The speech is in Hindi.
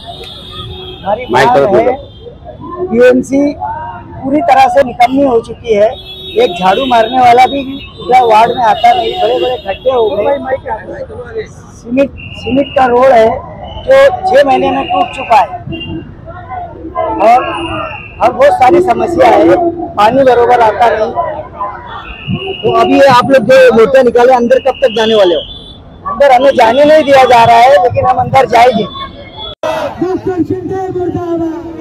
हमारी मांग है, बीएमसी पूरी तरह से निकम्मी हो चुकी है। एक झाड़ू मारने वाला भी पूरा वार्ड में आता नहीं, बड़े बड़े खड्डे हो गए। सीमेंट का रोड है जो 6 महीने में टूट चुका है और बहुत सारी समस्या है, पानी बरोबर आता नहीं। तो अभी आप लोग जो मोर्चा निकाले, अंदर कब तक जाने वाले हो? अंदर हमें जाने नहीं दिया जा रहा है, लेकिन हम अंदर जाएंगे।